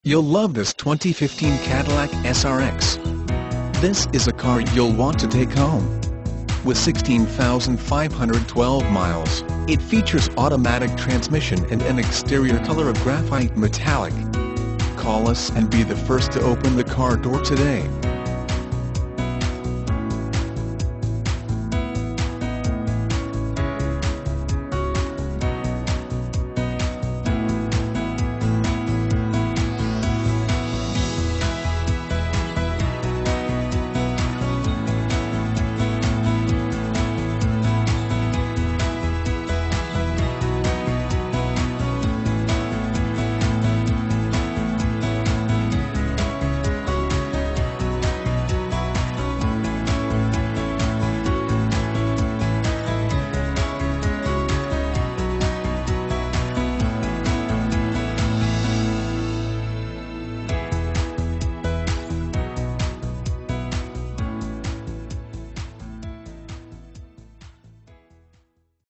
You'll love this 2015 Cadillac SRX. This is a car you'll want to take home. With 16,512 miles, it features automatic transmission and an exterior color of graphite metallic. Call us and be the first to open the car door today.